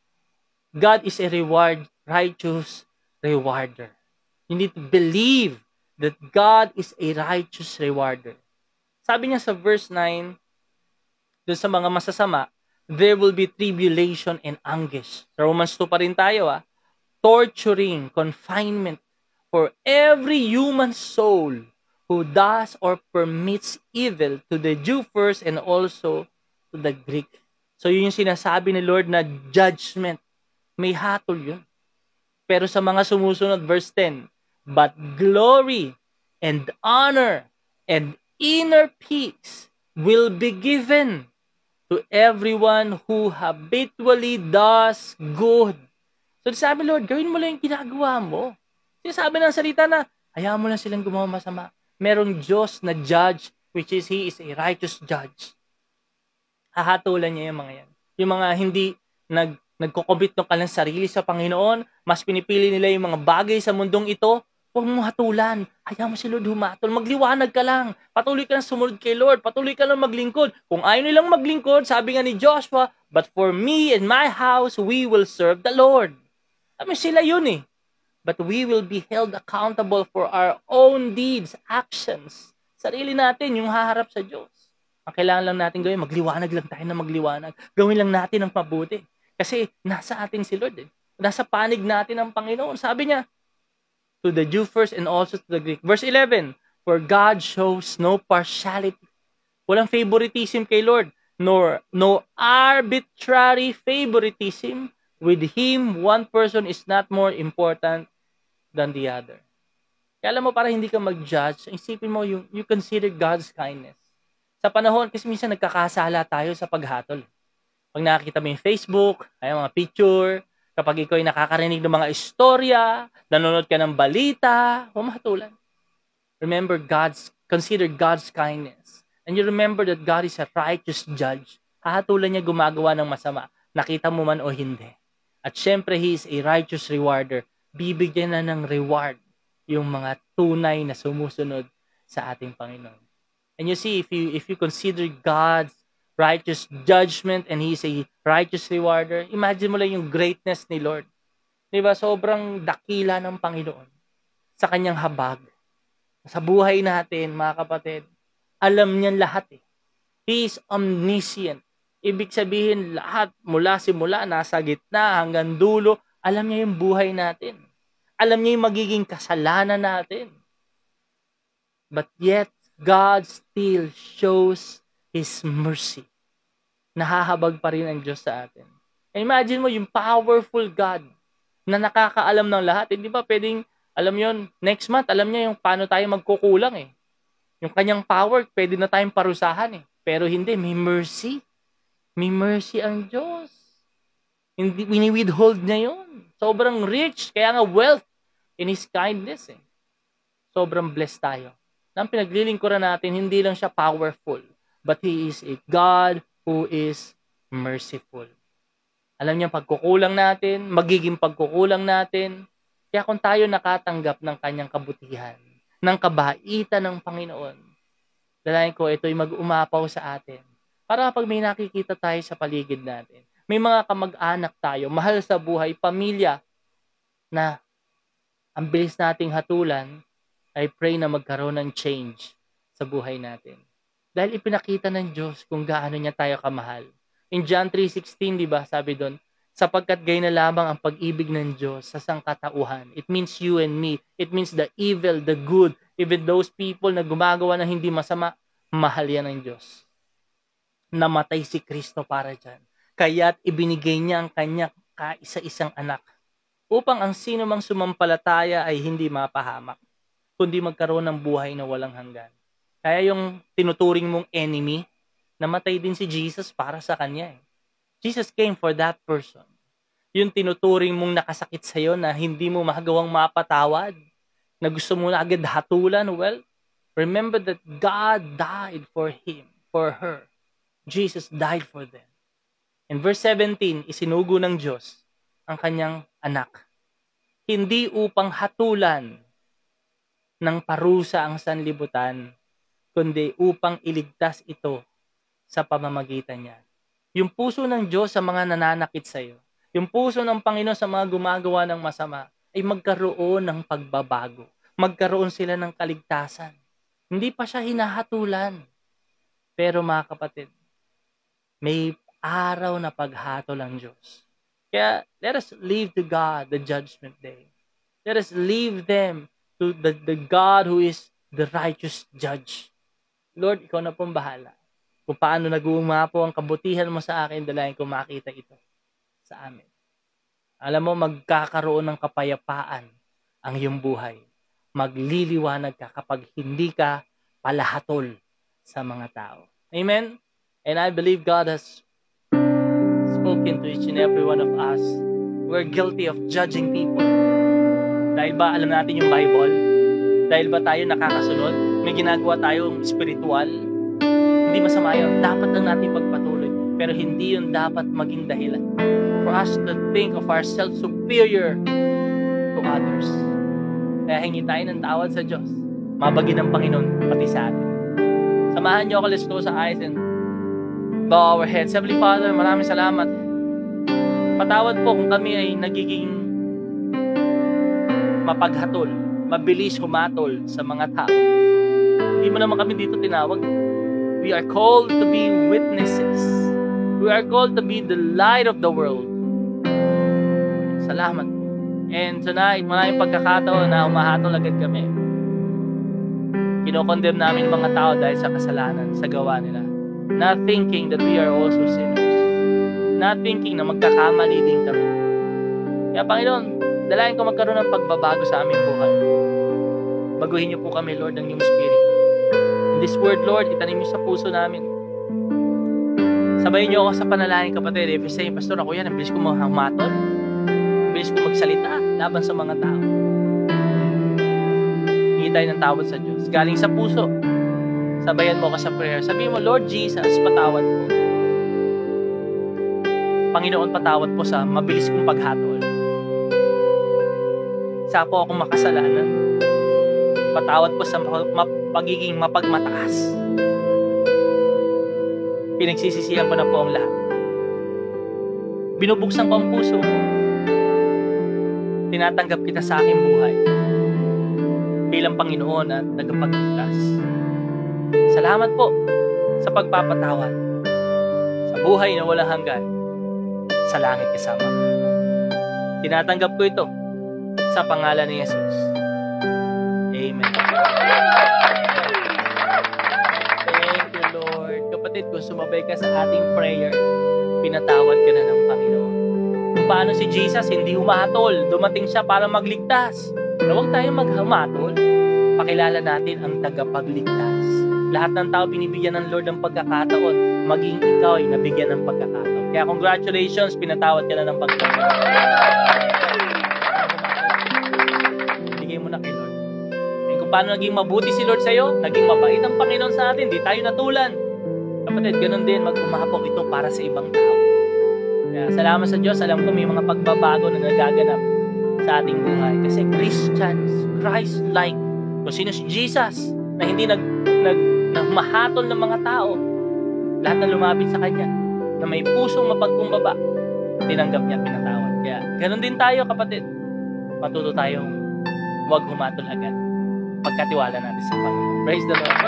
God is a righteous rewarder. You need to believe that God is a righteous rewarder. Sabi niya sa verse 9, dun sa mga masasama, there will be tribulation and anguish. Sa Romans 2 pa rin tayo, torturing, confinement for every human soul who does or permits evil, to the Jew first and also to the Greek. So yun yung sinasabi ni Lord na judgment. May hatol yun. Pero sa mga sumusunod, verse 10, but glory and honor and inner peace will be given to everyone who habitually does good. So sabi, Lord, gawin mo lang yung ginagawa mo. Sabi ng salita na, hayaan mo lang silang gumawa masama. Merong Diyos na judge, which is He is a righteous judge. Hahatulan niya yung mga yan. Yung mga hindi nagko-commit ng kanilang sarili sa Panginoon, mas pinipili nila yung mga bagay sa mundong ito, huwag mo hatulan. Hayaan mo si Lord humatol. Magliwanag ka lang. Patuloy ka lang sumunod kay Lord. Patuloy ka lang maglingkod. Kung ayaw nilang maglingkod, sabi nga ni Joshua, but for me and my house, we will serve the Lord. Sila yun eh. But we will be held accountable for our own deeds, actions. Sarili natin yung haharap sa Diyos. Ang kailangan lang natin gawin, magliwanag lang tayo na magliwanag. Gawin lang natin ang mabuti. Kasi nasa atin si Lord eh. Nasa panig natin ang Panginoon. Sabi niya, to the Jew first and also to the Greek. Verse 11, for God shows no partiality. Walang favoritism kay Lord, nor no arbitrary favoritism. With Him, one person is not more important than the other. Kaya alam mo, para hindi ka mag-judge, isipin mo, you consider God's kindness. Sa panahon, kasi minsan nagkakasala tayo sa paghatol. Pag nakakita mo yung Facebook, ay mga picture, kapag ikaw ay nakakarinig ng mga istorya, nanonood ka ng balita, humahatulan. Consider God's kindness. And you remember that God is a righteous judge. Hahatulan niya gumagawa ng masama. Nakita mo man o hindi. At syempre, He is a righteous rewarder. Bibigyan na ng reward yung mga tunay na sumusunod sa ating Panginoon. And you see, if you consider God's righteous judgment and He is a righteous rewarder, imagine mo lang yung greatness ni Lord. Diba? Sobrang dakila ng Panginoon sa kanyang habag. Sa buhay natin, mga kapatid, alam niyan lahat eh. He is omniscient. Ibig sabihin, lahat, mula simula, nasa gitna, hanggang dulo, alam niya yung buhay natin. Alam niya yung magiging kasalanan natin. But yet, God still shows His mercy. Nahahabag pa rin ang Diyos sa atin. And imagine mo, yung powerful God na nakakaalam ng lahat. Hindi ba pwedeng, alam yon next month, alam niya yung paano tayo magkukulang eh. Yung kanyang power, pwede na tayong parusahan eh. Pero hindi, may mercy. May mercy ang Diyos. Hindi, wini-withhold niya yun. Sobrang rich. Kaya nga wealth in His kindness eh. Sobrang blessed tayo. Nang pinaglilingkuran natin, hindi lang siya powerful, but He is a God who is merciful. Alam niya pagkukulang natin, magiging pagkukulang natin. Kaya kung tayo nakatanggap ng kanyang kabutihan, ng kabaitan ng Panginoon, dalayan ko ito'y mag-umapaw sa atin. Para pag may nakikita tayo sa paligid natin, may mga kamag-anak tayo, mahal sa buhay, pamilya, na ang bilis nating hatulan, I pray na magkaroon ng change sa buhay natin. Dahil ipinakita ng Diyos kung gaano niya tayo kamahal. In John 3:16, di ba, sabi doon, sapagkat gayon na lamang ang pag-ibig ng Diyos sa sangkatauhan. It means you and me. It means the evil, the good, even those people na gumagawa ng hindi masama, mahal yan ng Diyos. Namatay si Kristo para dyan. Kaya't ibinigay niya ang kanya kaisa-isang anak upang ang sino mang sumampalataya ay hindi mapahamak, kundi magkaroon ng buhay na walang hanggan. Kaya yung tinuturing mong enemy, namatay din si Jesus para sa kanya eh. Jesus came for that person. Yung tinuturing mong nakasakit sa'yo na hindi mo magawang mapatawad, na gusto mo na agad hatulan, well, remember that God died for him, for her. Jesus died for them. In verse 17, isinugo ng Diyos ang kanyang anak. Hindi upang hatulan ng parusa ang sanlibutan, kundi upang iligtas ito sa pamamagitan niya. Yung puso ng Diyos sa mga nananakit sa iyo, Yung puso ng Panginoon sa mga gumagawa ng masama ay magkaroon ng pagbabago. Magkaroon sila ng kaligtasan. Hindi pa siya hinahatulan. Pero mga kapatid, may araw na paghatol ang Diyos. Kaya let us leave to God the judgment day. Let us leave them to the God who is the righteous judge. Lord, ikaw na pong bahala. Kung paano nag-uumapo ang kabutihan mo sa akin, dalayan ko makita ito sa amin. Alam mo, magkakaroon ng kapayapaan ang iyong buhay. Magliliwanag ka kapag hindi ka palahatol sa mga tao. Amen? And I believe God has spoken to each and every one of us. We're guilty of judging people. Dahil ba alam natin yung Bible? Dahil ba tayo nakakasunod? May ginagawa tayong spiritual? Hindi masama yun. Dapat lang natin pagpatuloy. Pero hindi yun dapat maging dahilan for us to think of ourselves superior to others. Kaya hingi tayo ng tawad sa Diyos. Mabagi ng Panginoon pati sa atin. Samahan niyo ako, let's close our eyes and bow our heads. Heavenly Father, maraming salamat. Patawad po kung kami ay nagiging mapaghatol, mabilis humatol sa mga tao. Hindi mo naman kami dito tinawag. We are called to be witnesses. We are called to be the light of the world. Salamat. And tonight, maraming pagkakataon na humahatol agad kami. Kinokondemn namin mga tao dahil sa kasalanan, sa gawa nila. Not thinking that we are also sinners. Not thinking na magkakamali din kami. Kaya Panginoon, dalayan ko magkaroon ng pagbabago sa aming buhay. Baguhin niyo po kami, Lord, ng iyong Spirit. In this word, Lord, itanim niyo sa puso namin. Sabayin niyo ako sa panalangin, kapatid. If you say, Pastor, ako yan, ang bilis ko humatol. Ang bilis ko magsalita laban sa mga tao. Hingi tayo ng tawad sa Diyos. Galing sa puso. Sabayan mo ka sa prayer. Sabihin mo, Lord Jesus, patawad po. Panginoon, patawad po sa mabilis kong paghatol. Isa po akong makasalanan. Patawad po sa pagiging mapagmataas. Pinagsisisihan ko na po ang lahat. Binubuksan ko ang puso mo. Tinatanggap kita sa aking buhay bilang Panginoon at tagapagligtas. Salamat po sa pagpapatawad sa buhay na walang hanggan sa langit kasama. Tinatanggap ko ito sa pangalan ni Jesus. Amen. Thank you, Lord. Kapatid, kung sumabay ka sa ating prayer, pinatawad ka na ng Panginoon. Kung paano si Jesus hindi humatol, dumating siya para magligtas. Pero huwag tayong maghumatol. Pakilala natin ang tagapagligtas. Lahat ng tao binibigyan ng Lord ng pagkakataon, maging ikaw ay nabigyan ng pagkakataon. Kaya congratulations, pinatawad ka na ng pagkakataon. Bigay mo na kay Lord. And kung paano naging mabuti si Lord sa'yo, naging mabait ang Panginoon sa atin, di tayo natulan. Kapatid, ganun din, mag-umapok ito para sa ibang tao. Kaya salamat sa Diyos, alam ko may mga pagbabago na nagaganap sa ating buhay. Kasi Christians, Christ-like, kung sino si Jesus, na hindi nagmahatol ng mga tao, lahat na lumapit sa Kanya, na may pusong mapagkumbaba, tinanggap niya at pinatawad. Kaya ganun din tayo, kapatid. Matuto tayong huwag humatol agad. Pagkatiwala natin sa Panginoon. Praise the Lord.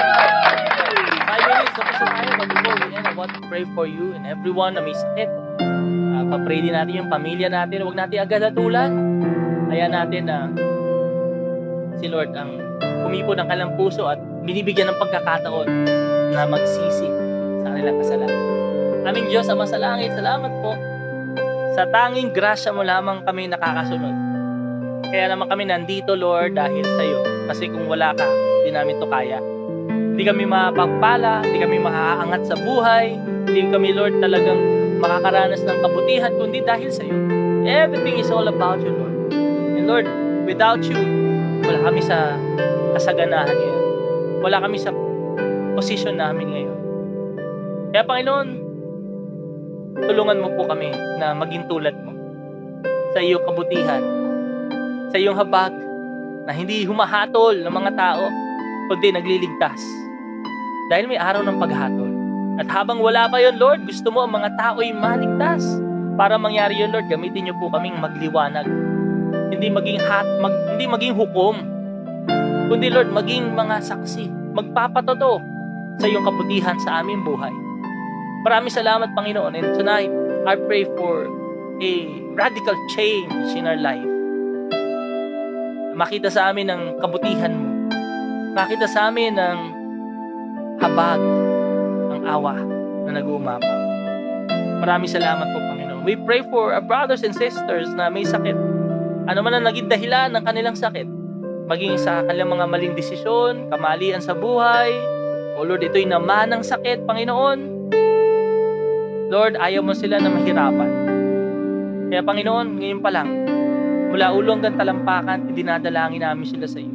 5 minutes, tapos na tayo. But before we end, I want to pray for you and everyone na may sakit. Pa-pray din natin yung pamilya natin. Huwag natin agad hatulan. Hayaan natin na si Lord ang humipo ng kanilang puso at binibigyan ng pagkakataon na magsisi sa kanilang kasalanan. Aming Diyos, Ama sa langit, salamat po sa tanging grasya mo lamang kami nakakasunod. Kaya naman kami nandito, Lord, dahil sa iyo. Kasi kung wala ka, hindi namin to kaya. Hindi kami mapagpala, hindi kami makakaangat sa buhay, hindi kami, Lord, talagang makakaranas ng kabutihan, kundi dahil sa iyo. Everything is all about you, Lord. And Lord, without you, wala kami sa kasaganahan ngayon. Wala kami sa posisyon namin ngayon. Kaya Panginoon, tulungan mo po kami na maging tulad mo sa iyong kabutihan, sa iyong habag na hindi humahatol ng mga tao, kundi nagliligtas. Dahil may araw ng paghatol. At habang wala pa yon, Lord, gusto mo ang mga tao ay maligtas. Para mangyari yun, Lord, gamitin niyo po kaming magliwanag. Hindi maging hukom, kundi Lord, maging mga saksi, magpapatotoo sa iyong kabutihan sa aming buhay. Maraming salamat, Panginoon. And tonight, I pray for a radical change in our life. Makita sa amin ng kabutihan mo. Makita sa amin ng habag, ang awa na nag-uumapaw. Maraming salamat po, Panginoon. We pray for our brothers and sisters na may sakit. Ano man ang naging dahilan ng kanilang sakit, maging sa kanilang mga maling desisyon, kamalian sa buhay, o Lord, ito'y naman ng sakit, Panginoon. Lord, ayaw mo sila na mahirapan. Kaya Panginoon, ngayon pa lang, mula ulo hanggang talampakan, dinadalangin namin sila sa iyo.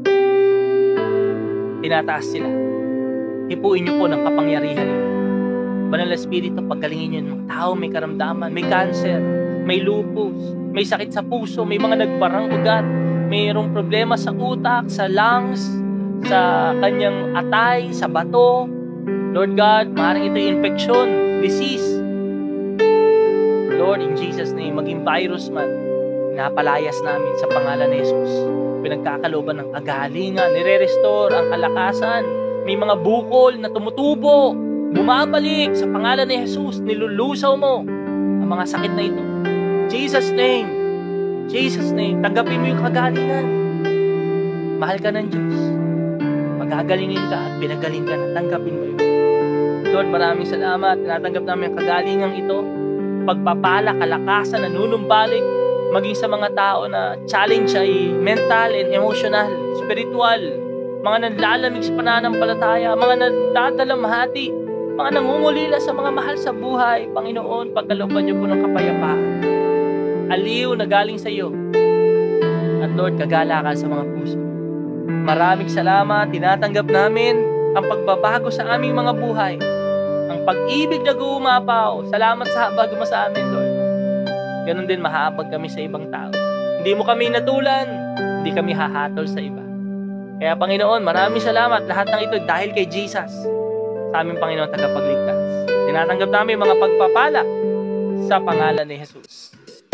Tinataas sila. Hipuin niyo po ng kapangyarihan niyo. Banal na Espiritu, paggalingin niyo ng tao may karamdaman, may cancer, may lupus, may sakit sa puso, may mga nagbarang ugat, mayroong problema sa utak, sa lungs, sa kanyang atay, sa bato. Lord God, maaaring ito'y infection, disease. Lord, in Jesus' name, maging virus man, napalayas namin sa pangalan ni Jesus. Pinagkakalooban ng kagalingan, nire-restore ang kalakasan. May mga bukol na tumutubo, bumabalik sa pangalan ni Jesus. Nilulusaw mo ang mga sakit na ito. Jesus' name, Jesus' name, tanggapin mo yung kagalingan. Mahal ka ng Diyos. Magagalingin ka at pinagaling ka na, tanggapin mo yun. Lord, maraming salamat. Tinatanggap namin ang kagalingang ito. Pagpapala, kalakasan, nanunumbalik, maging sa mga tao na challenge ay mental and emotional, spiritual, mga nanlalamig sa pananampalataya, mga nagdadalamhati, mga nangungulila sa mga mahal sa buhay. Panginoon, pagkalooban niyo po ng kapayapaan, aliw na galing sa iyo, at Lord, kagalakan sa mga puso. Maraming salamat. Tinatanggap namin ang pagbabago sa aming mga buhay, ang pag-ibig na gumapaw. Salamat sa habag mo sa amin, Lord. Ganon din mahahabag kami sa ibang tao. Hindi mo kami natulan, hindi kami hahatol sa iba. Kaya Panginoon, maraming salamat. Lahat ng ito dahil kay Jesus, sa aming Panginoon tagapagligtas. Tinatanggap namin mga pagpapala sa pangalan ni Jesus.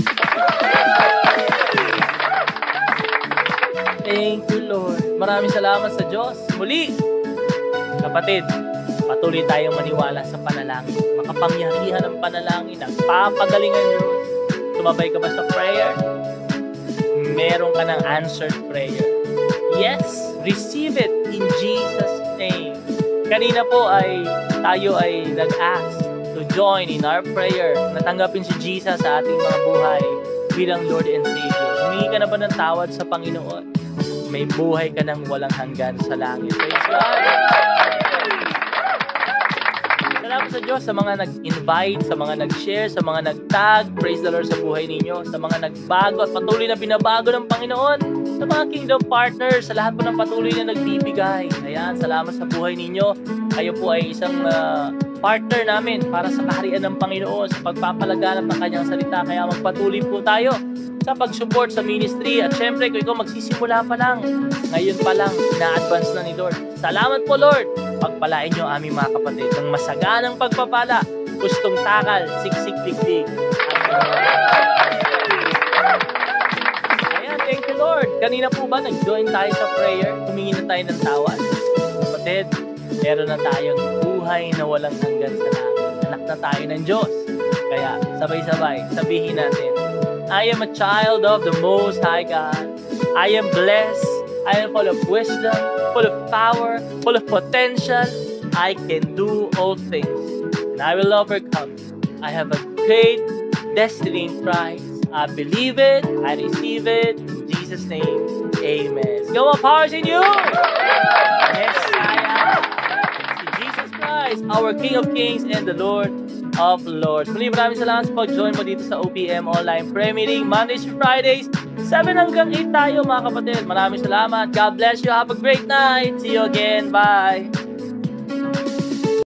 Thank you, Lord. Maraming salamat sa Diyos. Muli, kapatid, patuloy tayong maniwala sa panalangin. Makapangyarihan ang panalangin, nagpapagalingan Diyos. Tumabay ka ba sa prayer? Meron ka ng answered prayer. Yes, receive it in Jesus' name. Kanina po tayo ay nag-ask to join in our prayer. Natanggapin si Jesus sa ating mga buhay bilang Lord and Savior. Humingi ka na ba ng tawad sa Panginoon? May buhay ka ng walang hanggan sa langit. Praise God! Salamat sa Diyos sa mga nag-invite, sa mga nag-share, sa mga nag-tag. Praise the Lord sa buhay ninyo. Sa mga nagbago at patuloy na binabago ng Panginoon. Sa mga kingdom partners, sa lahat po ng patuloy na nagbibigay. Ayan, salamat sa buhay ninyo. Kayo po ay isang partner namin para sa kaharian ng Panginoon, sa pagpapalaganap ng kanyang salita. Kaya magpatuloy po tayo sa pag-support sa ministry. At syempre, kung ikaw magsisimula pa lang, ngayon pa lang, ina-advance na ni Lord. Salamat po, Lord. Pagpalain nyo aming mga kapatid ng masaganang pagpapala, gustong takal, siksik, digdig. Ayan, thank you, Lord. Kanina po ba nag-join tayo sa prayer? Humingi na tayo ng tawad. Kapatid, meron na tayong buhay na walang hanggan sa langit. Anak na tayo ng Diyos. Kaya sabay-sabay, sabihin natin, I am a child of the Most High God. I am blessed. I am full of wisdom, full of power, full of potential. I can do all things, and I will overcome. I have a great destiny in Christ. I believe it. I receive it. In Jesus' name, amen. Go on, powers in you. Messiah, Jesus Christ, our King of Kings and the Lord of Lords. Muli, maraming salamat sa pag-join mo dito sa OPM Online Prayer Meeting, Mondays to Fridays, 7 hanggang 8 tayo mga kapatid. Maraming salamat. God bless you. Have a great night. See you again. Bye.